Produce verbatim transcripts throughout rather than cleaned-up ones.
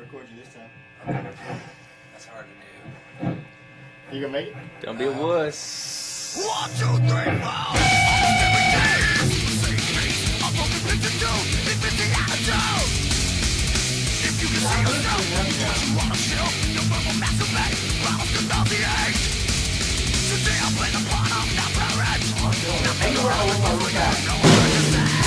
record you this time. That's hard to do. You gonna make it? Don't be a wuss. One, two, three, four. Almost every day is the same piece. I'm broken picture two. It's missing attitude. If you can see yourself, what you wanna show, your verbal masturbate, promise to nauseate. Today I play the part of the parent. Anywhere I look, I look at.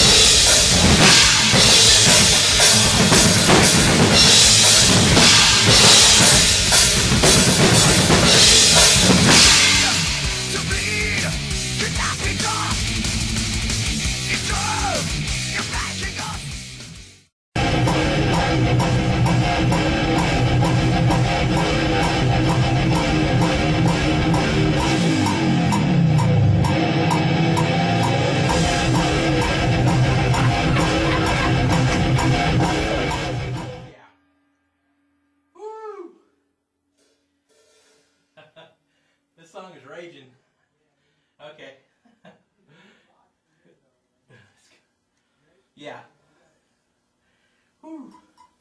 This song is raging. Okay. Yeah. Whew.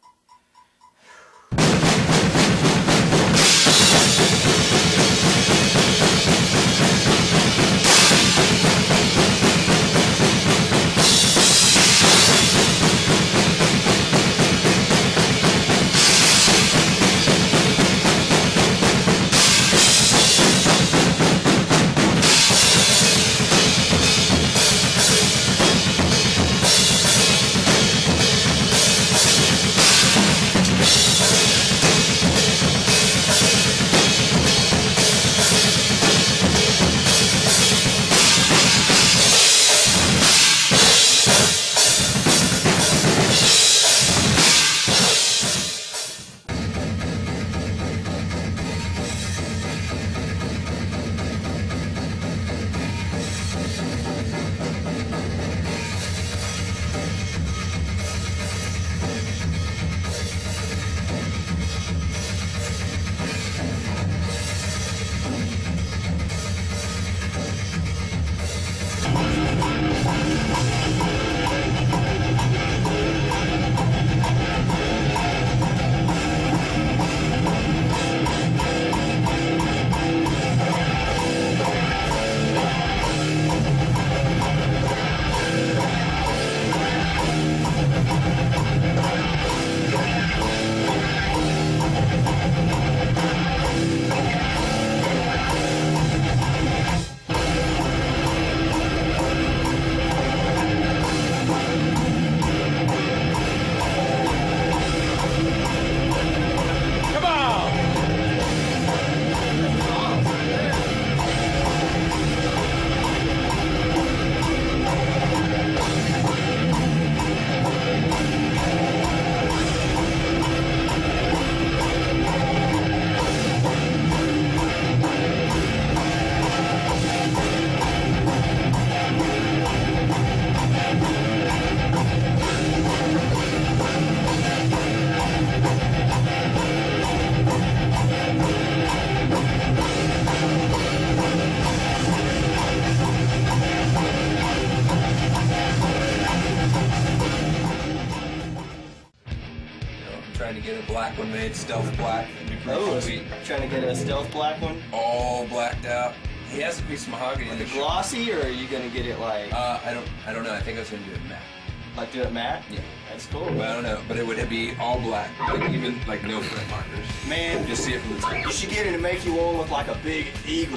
Trying to get a black one made, stealth black. Oh, Sweet. trying to get a stealth black one? All blacked out. He has a piece of mahogany in Like the a glossy, or are you gonna get it like, Uh, I don't, I don't know. I think I was gonna do it matte. like do it matte? Yeah. That's cool. But I don't know. But it would be all black, like even like no print markers. Man, Just see it from the top. you should get it to make you one look like a big eagle.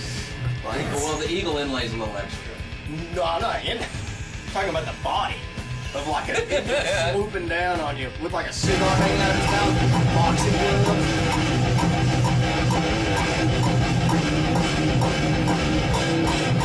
Like, Well, the eagle inlay's a little extra. no, I'm not in. I'm talking about the body of like a eagle swooping down on you with like a cigar hanging out of his mouth, boxing gloves.